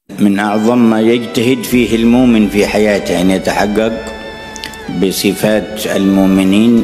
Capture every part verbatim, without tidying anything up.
من أعظم ما يجتهد فيه المؤمن في حياته أن يتحقق بصفات المؤمنين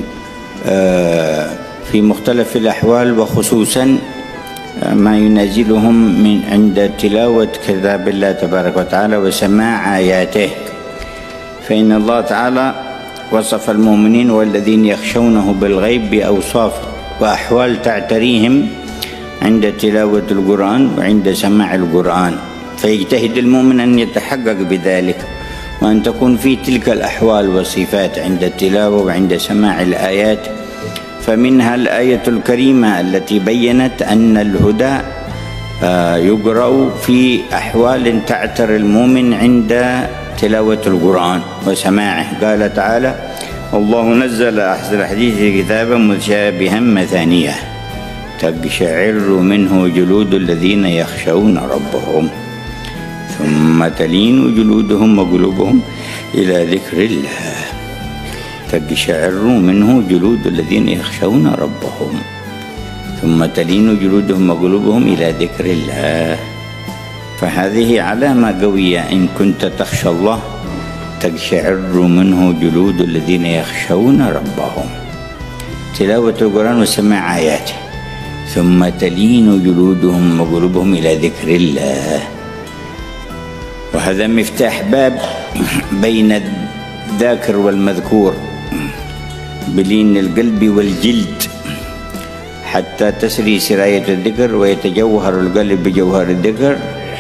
في مختلف الأحوال، وخصوصا ما ينازلهم من عند تلاوة كتاب الله تبارك وتعالى وسماع آياته. فإن الله تعالى وصف المؤمنين والذين يخشونه بالغيب بأوصاف وأحوال تعتريهم عند تلاوة القرآن وعند سماع القرآن، فيجتهد المؤمن أن يتحقق بذلك، وأن تكون فيه تلك الأحوال والصفات عند التلاوة وعند سماع الآيات. فمنها الآية الكريمة التي بيّنت أن الهدى يقرأ في أحوال تعتر المؤمن عند تلاوة القرآن وسماعه. قال تعالى: الله نزل أحسن الحديث كتابا متشابها مثانية تقشعر منه جلود الذين يخشون ربهم ثم تلين جلودهم وقلوبهم إلى ذكر الله. تقشعر منه جلود الذين يخشون ربهم ثم تلين جلودهم وقلوبهم إلى ذكر الله. فهذه علامة قوية، إن كنت تخشى الله تقشعر منه جلود الذين يخشون ربهم، تلاوة القرآن وسماع آياته، ثم تلين جلودهم وقلوبهم إلى ذكر الله. وهذا مفتاح باب بين الذاكر والمذكور بلين القلب والجلد، حتى تسري سراية الذكر ويتجوهر القلب بجوهر الذكر،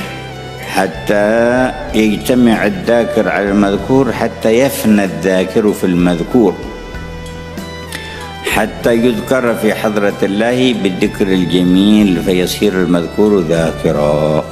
حتى يجتمع الذاكر على المذكور، حتى يفنى الذاكر في المذكور، حتى يذكر في حضرة الله بالذكر الجميل فيصير المذكور ذاكرا.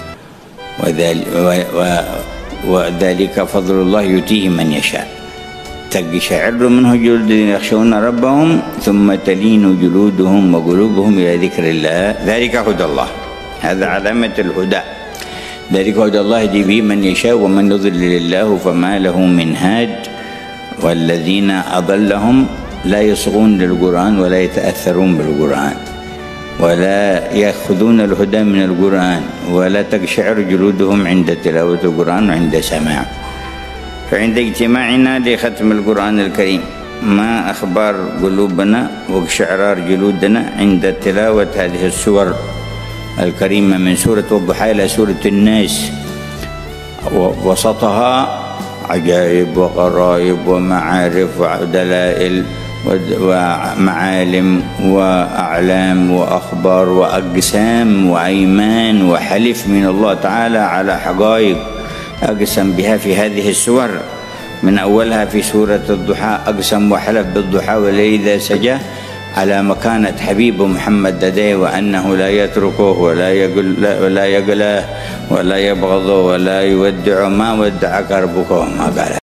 وذلك فضل الله يؤتيه من يشاء. تقشعر منه جلود الذين يخشون ربهم ثم تلين جلودهم وقلوبهم إلى ذكر الله. ذلك هدى الله، هذا علامة الهدى. ذلك هدى الله يهدي به من يشاء ومن يضلل الله فما له من هاد. والذين أضلهم لا يصغون للقرآن ولا يتأثرون بالقرآن ولا يأخذون الهدى من القرآن ولا تقشعر جلودهم عند تلاوة القرآن وعند سماع. فعند اجتماعنا لختم القرآن الكريم ما أخبار قلوبنا واقشعرار جلودنا عند تلاوة هذه السور الكريمة من سورة الضحى إلى سورة الناس، وسطها عجائب وغرائب ومعارف ودلائل ومعالم وأعلام وأخبار وأقسام وأيمان وحلف من الله تعالى على حقائق أقسم بها في هذه السور. من أولها في سورة الضحى: أقسم وحلف بالضحى والليل إذا سجى على مكانة حبيب محمد لديه وأنه لا يتركه ولا يقل ولا يقلاه ولا يبغضه ولا يودع ما ودعك ربك وما قال.